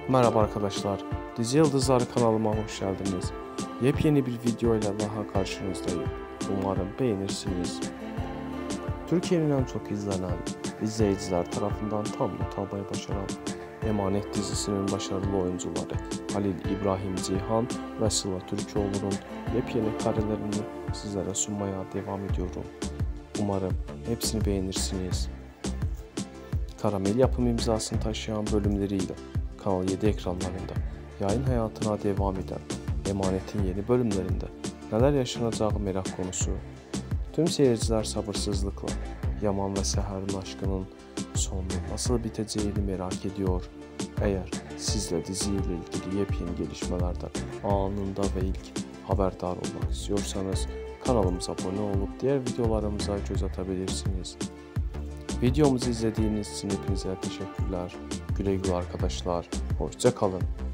Merhaba arkadaşlar, Dizi Yıldızları kanalıma hoş geldiniz. Yepyeni bir video ile daha karşınızdayım. Umarım beğenirsiniz. Türkiye'nin en çok izlenen, izleyiciler tarafından tam not almayı başaran Emanet dizisinin başarılı oyuncuları Halil İbrahim Ceyhan ve Sıla Türkoğlu'nun yepyeni karelerini sizlere sunmaya devam ediyorum. Umarım hepsini beğenirsiniz. Karamel yapım imzasını taşıyan bölümleriyle Kanal 7 ekranlarında yayın hayatına devam eden Emanet'in yeni bölümlerinde neler yaşanacağı merak konusu. Tüm seyirciler sabırsızlıkla Yaman ve Seher'in aşkının sonu nasıl biteceğini merak ediyor. Eğer siz de diziyle ilgili yepyeni gelişmelerden anında ve ilk haberdar olmak istiyorsanız kanalımıza abone olup diğer videolarımıza göz atabilirsiniz. Videomuzu izlediğiniz için hepinize teşekkürler. Güle güle arkadaşlar. Hoşça kalın.